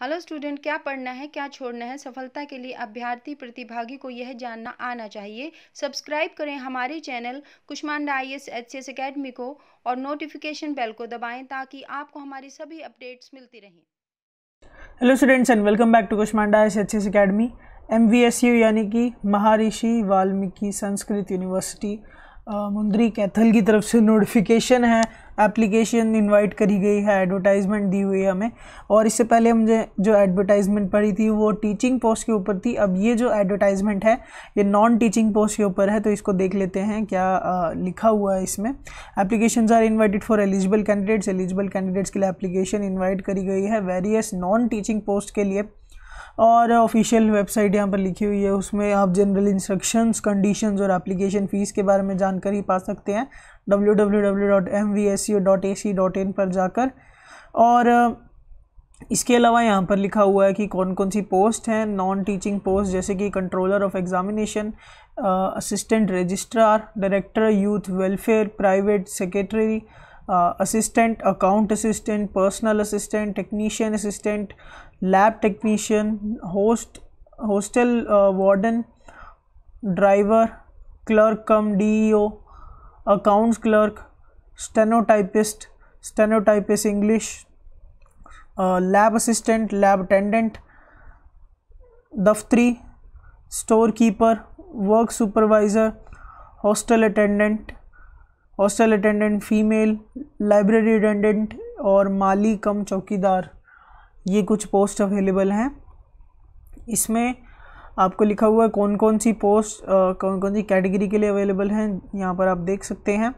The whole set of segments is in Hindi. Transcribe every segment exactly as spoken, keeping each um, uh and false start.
हेलो स्टूडेंट, क्या पढ़ना है क्या छोड़ना है, सफलता के लिए अभ्यर्थी प्रतिभागी को यह जानना आना चाहिए। सब्सक्राइब करें हमारे channel Kushmanda I A S H C S academy को और नोटिफिकेशन बेल को दबाएं ताकि आपको हमारी सभी अपडेट्स मिलती रहें। Hello students and welcome back to Kushmanda I A S H C S academy. M V S U यानी कि महर्षि वाल्मीकि संस्कृत यूनिवर्सिटी मुंद्री कैथल की तरफ से नोटिफिकेशन है, एप्लीकेशन इनवाइट करी गई है, एडवर्टाइजमेंट दी हुई है हमें। और इससे पहले हमने जो एडवर्टाइजमेंट पढ़ी थी वो टीचिंग पोस्ट के ऊपर थी। अब ये जो एडवर्टाइजमेंट है ये नॉन टीचिंग पोस्ट के ऊपर है, तो इसको देख लेते हैं क्या आ, लिखा हुआ है इसमें। Applications are invited for eligible candidates. Eligible candidates के लिए एप्लीकेशन इन्वाइट करी गई है वेरियस नॉन टीचिंग पोस्ट के लिए। और ऑफिशियल वेबसाइट यहाँ पर लिखी हुई है, उसमें आप जनरल इंस्ट्रक्शंस, कंडीशंस और एप्लीकेशन फ़ीस के बारे में जानकारी पा सकते हैं W W W dot M V S U dot A C dot in पर जाकर। और इसके अलावा यहाँ पर लिखा हुआ है कि कौन कौन सी पोस्ट हैं नॉन टीचिंग पोस्ट, जैसे कि controller of examination, assistant registrar, director youth welfare, private secretary, assistant account assistant, personal assistant, technician assistant, lab technician, host hostel warden, driver, clerk cum D E O, accounts clerk, stenotypist, stenotypist English, lab assistant, lab attendant, दफ्तरी, store keeper, work supervisor, hostel attendant, hostel attendant female, library attendant और माली कम चौकीदार। ये कुछ पोस्ट अवेलेबल हैं। इसमें आपको लिखा हुआ है कौन कौन सी पोस्ट कौन कौन सी कैटेगरी के लिए अवेलेबल हैं, यहाँ पर आप देख सकते हैं।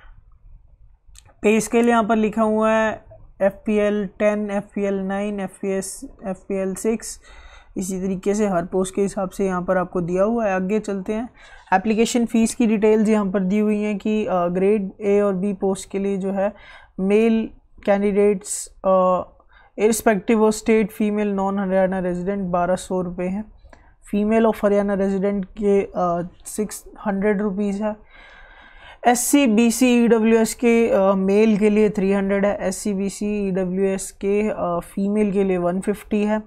पे स्केल यहाँ पर लिखा हुआ है F P L ten, F P L nine, F P S F P L six. इसी तरीके से हर पोस्ट के हिसाब से यहाँ पर आपको दिया हुआ है। आगे चलते हैं। एप्लीकेशन फ़ीस की डिटेल्स यहाँ पर दी हुई हैं कि ग्रेड ए और बी पोस्ट के लिए जो है male candidates irrespective of state, female non Haryana resident बारह सौ रुपये है, फीमेल ऑफ हरियाणा रेजिडेंट के सिक्स हंड्रेड रुपीज़ है, S C B C E W S के मेल के लिए थ्री हंड्रेड है, S C B C E W S के फीमेल के लिए वन फिफ्टी है।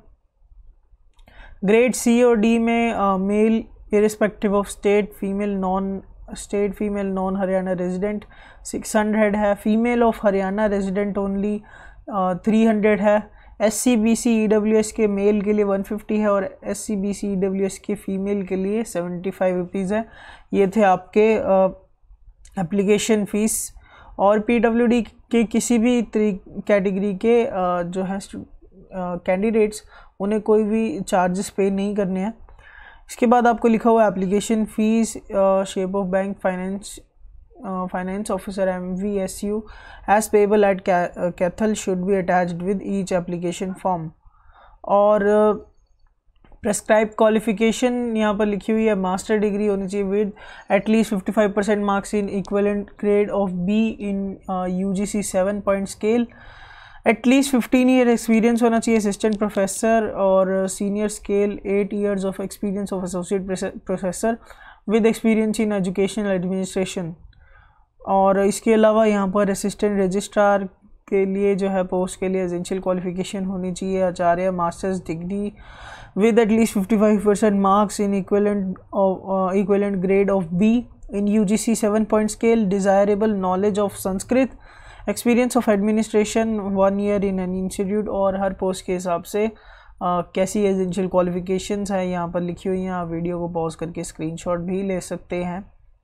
ग्रेड सी और डी में male irrespective of state, female non state, female non Haryana resident six hundred है, female of Haryana resident only three hundred है, S C B C E W S के मेल के लिए वन फिफ्टी है और S C B C E W S के फीमेल के लिए सेवेंटी फाइव रुपीज़ है। ये थे आपके एप्लीकेशन फ़ीस। और पी डब्ल्यू डी के किसी भी कैटेगरी के uh, जो है कैंडिडेट्स uh, उन्हें कोई भी चार्जेस पे नहीं करने हैं। इसके बाद आपको लिखा हुआ है application fees shape of bank finance finance officer M V S U as payable at Kaithal should be attached with each application form. और प्रेस्क्राइब क्वालिफिकेशन यहाँ पर लिखी हुई है मास्टर डिग्री होनी चाहिए with at least fifty five percent marks in equivalent grade of B in U G C seven point scale, at least fifteen year experience होना चाहिए असिस्टेंट प्रोफेसर और senior scale, eight years of experience of associate professor with experience in educational administration. और इसके अलावा यहाँ पर असिस्टेंट रजिस्ट्रार के लिए जो है पोस्ट के लिए एसेंशियल क्वालिफिकेशन होनी चाहिए Acharya masters degree with at least fifty five percent marks in equivalent equivalent grade of B in U G C seven point scale, desirable knowledge of Sanskrit, experience of administration one year in an institute. और हर पोस्ट के हिसाब से uh, कैसी एसेंशियल क्वालिफिकेशंस हैं यहाँ पर लिखी हुई हैं। आप वीडियो को पॉज करके स्क्रीनशॉट भी ले सकते हैं।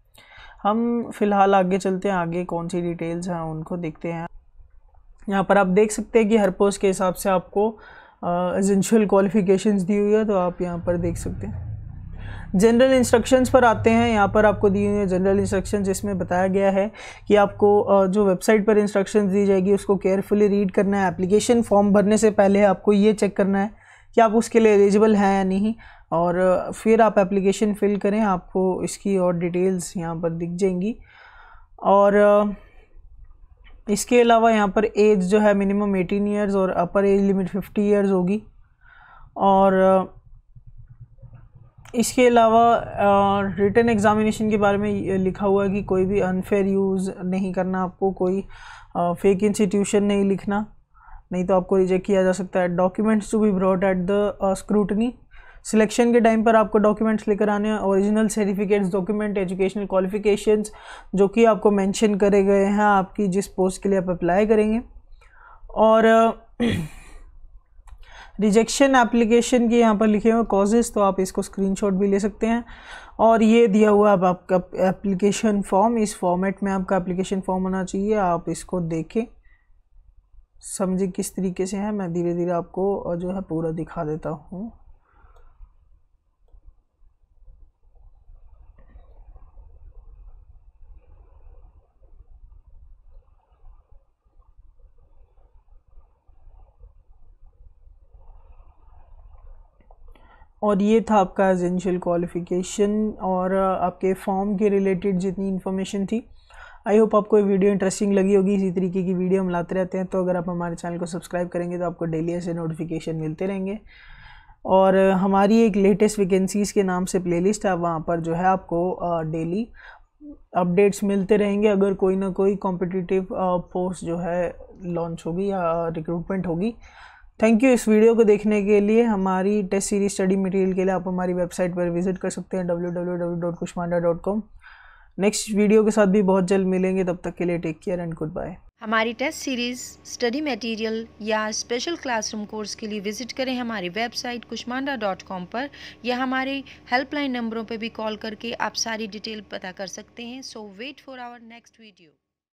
हम फ़िलहाल आगे चलते हैं, आगे कौन सी डिटेल्स हैं उनको देखते हैं। यहाँ पर आप देख सकते हैं कि हर पोस्ट के हिसाब से आपको एसेंशियल क्वालिफिकेशंस दी हुई है, तो आप यहाँ पर देख सकते हैं। जनरल इंस्ट्रक्शंस पर आते हैं। यहाँ पर आपको दी हुई है जनरल इंस्ट्रक्शंस, जिसमें बताया गया है कि आपको जो वेबसाइट पर इंस्ट्रक्शंस दी जाएगी उसको केयरफुली रीड करना है। एप्लीकेशन फॉर्म भरने से पहले आपको ये चेक करना है कि आप उसके लिए एलिजिबल हैं या नहीं, और फिर आप एप्लीकेशन फ़िल करें। आपको इसकी और डिटेल्स यहाँ पर दिख जाएंगी। और इसके अलावा यहाँ पर एज जो है मिनिमम एटीन इयर्स और upper age limit fifty years होगी। और इसके अलावा रिटन एग्ज़ामिनेशन के बारे में लिखा हुआ है कि कोई भी अनफेयर यूज़ नहीं करना, आपको कोई फेक इंस्टीट्यूशन नहीं लिखना, नहीं तो आपको रिजेक्ट किया जा सकता है। Documents to be brought at the scrutiny, selection के टाइम पर आपको डॉक्यूमेंट्स लेकर आने हैं, original certificates, document, educational qualifications जो कि आपको मेंशन करे गए हैं आपकी जिस पोस्ट के लिए आप अप्लाई करेंगे। और रिजेक्शन एप्लीकेशन के यहाँ पर लिखे हुए कॉजेज़, तो आप इसको स्क्रीनशॉट भी ले सकते हैं। और ये दिया हुआ अब आपका एप्लीकेशन फॉर्म, इस फॉर्मेट में आपका एप्लीकेशन फॉर्म होना चाहिए। आप इसको देखें, समझे किस तरीके से है। मैं धीरे धीरे आपको जो है पूरा दिखा देता हूँ। और ये था आपका एसेंशियल क्वालिफ़िकेशन और आपके फॉर्म के रिलेटेड जितनी इन्फॉर्मेशन थी। आई होप आपको ये वीडियो इंटरेस्टिंग लगी होगी। इसी तरीके की वीडियो हम लाते रहते हैं, तो अगर आप हमारे चैनल को सब्सक्राइब करेंगे तो आपको डेली ऐसे नोटिफिकेशन मिलते रहेंगे। और हमारी एक लेटेस्ट वैकेंसीज़ के नाम से प्लेलिस्ट है, वहाँ पर जो है आपको डेली अपडेट्स मिलते रहेंगे। अगर कोई ना कोई कॉम्पिटिटिव पोस्ट जो है लॉन्च होगी या रिक्रूटमेंट होगी। थैंक यू इस वीडियो को देखने के लिए। हमारी टेस्ट सीरीज स्टडी मटेरियल के लिए आप हमारी वेबसाइट पर विजिट कर सकते हैं W W W dot Kushmanda dot com. Next video के साथ भी बहुत जल्द मिलेंगे, तब तक के लिए take care and goodbye. हमारी टेस्ट सीरीज़ स्टडी मटेरियल या स्पेशल क्लासरूम कोर्स के लिए विजिट करें हमारी वेबसाइट कुष्मांडा डॉट कॉम पर, या हमारे हेल्पलाइन नंबरों पर भी कॉल करके आप सारी डिटेल पता कर सकते हैं। So wait for our next video.